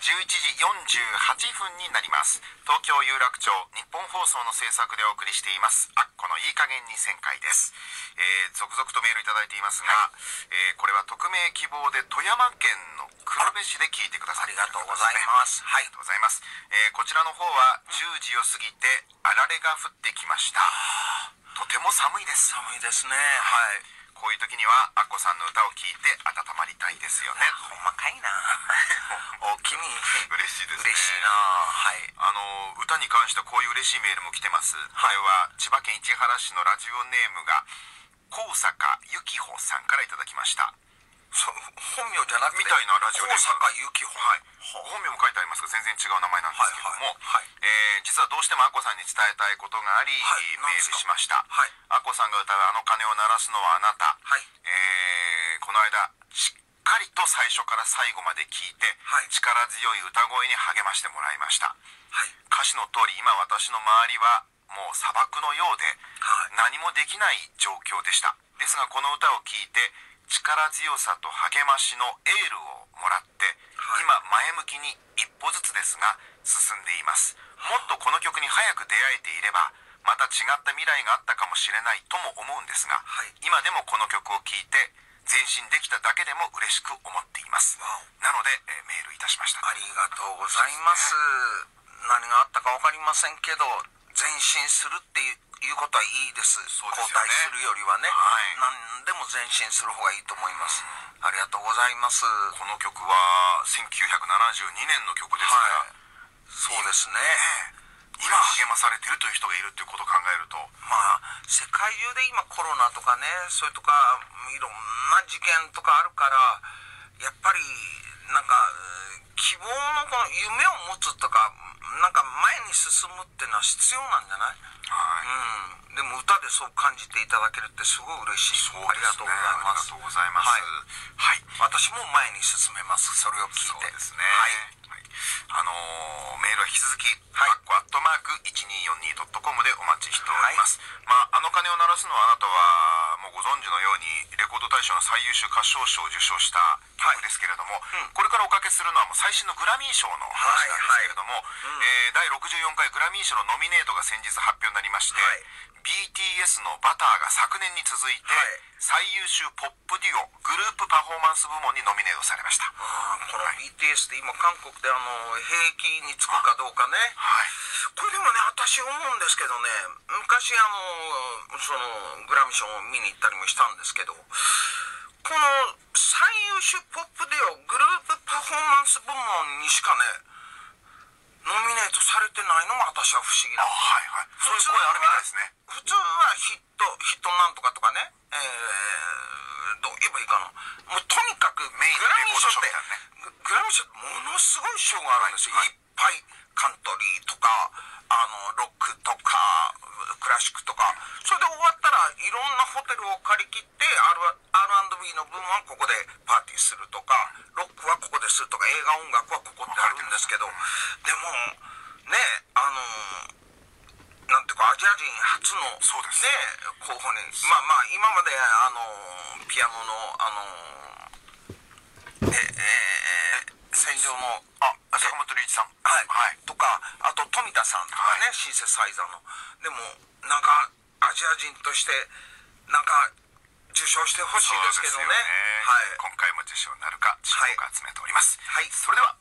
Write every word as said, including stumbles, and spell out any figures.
じゅういちじよんじゅうはちふんになります。東京有楽町日本放送の制作でお送りしていますアッコのいい加減に旋回です。えー、続々とメールいただいていますが、はい、えー、これは匿名希望で富山県の黒部市で聞いてくださっている、ね、 ありがとうございます。 はい、ありがとうございます。えー、こちらの方はじゅうじを過ぎてあられが降ってきました。とても寒いです。 寒いですね。はい。 こういう時にはアッコさんの歌を聴いて温まりたいですよね。 ほんまかいな。お気に嬉しいですね。 嬉しいな。はい。 あの歌に関してはこういう嬉しいメールも来てます。これは千葉県市原市のラジオネームが高坂由紀穂さんからいただきました。 そう本名じゃなくてみたいなラジオネーム。 高坂由紀穂。 はい。本名も書いてありますが全然違う名前なんですけども、 はいはいはい、 えー、実はどうしてもアッコさんに伝えたいことがあり、はい、メールしました。はい、アッコさんが歌うあの鐘を鳴らすのはあなた。はい、えー、この間しっかりと最初から最後まで聞いて、はい、力強い歌声に励ましてもらいました。はい、歌詞の通り今私の周りはもう砂漠のようで、はい、何もできない状況でした。ですがこの歌を聴いて力強さと励ましのエールをもらって、はい、今前向きに一歩ずつですが進んでいます。もっとこの曲に早く出会えていればまた違った未来があったかもしれないとも思うんですが、はい、今でもこの曲を聴いて前進できただけでも嬉しく思っています。なので、えー、メールいたしました。 ありがとうございます。何があったか分かりませんけど前進するっていういうことはいいです。後退するよりはね、はい、何でも前進する方がいいと思います。ありがとうございます。 この曲はせんきゅうひゃくななじゅうにねんの曲ですから、はい、 そうですね。 今励まされてるという人がいるっていうことを考えると、 まあ世界中で今コロナとかね、それとかいろんな事件とかあるから、やっぱりなんか希望のこの夢を持つとか、なんか前に進むっていうのは必要なんじゃない？はい、うん、でも歌でそう感じていただけるってすごい嬉しい。 そうですね、ありがとうございます。 はい、はい、私も前に進めます。それを聞いて。 そうですね。はい、はい、あのー、メールは引き続きアッコアットマーク いちにーよんにードットコム でお待ちしております。はい、まああの鐘を鳴らすのはあなたはもうご存知のようにレコード大賞の最優秀歌唱賞を受賞した曲ですけれども、はい、うん、これからおかけするのはもう最新のグラミー賞の話なんですけれども、はいはい、うん、えー、だいろくじゅうよんかいグラミー賞のノミネートが先日発表になりまして、はい、ビーティーエス のバターが昨年に続いて、はい、最優秀ポップデュオグループパフォーマンス部門にノミネートされました。 あ、この ビーティーエス って今韓国であの兵役に就くかどうかね、はい、これでもね私思うんですけどね、昔あのそのグラミー賞を見に行ったりもしたんですけど、この最優秀ポップデュオグループパフォーマンス部門にしかねノミネートされてないのが私は不思議な。 はいはい。そういう声あるみたいですね。 普通はヒットヒットなんとかとかね、えー、どう言えばいいかな。もうとにかくメイングラミー賞って、ね、グラミー賞ってものすごい賞があるんですよ。はい、いっぱいカントリーとかあのロックとかクラシックとか、それで終わったらいろんなホテルを借り切って アールアンドビー の分はここでパーティーするとか、ロックはここでするとか、映画音楽はここってあるんですけど、でもね、あのなんていうかアジア人初のそうです、 ね、候補に、まあまあ今まであのピアノのあのええー戦場のあ坂本龍一さん、 はい、はい、とか、あと富田さんとかね、はい、シンセサイザーの。でもなんかアジア人としてなんか受賞してほしいですけどね。 はい、今回も受賞になるか注目が集めております。はい、それでは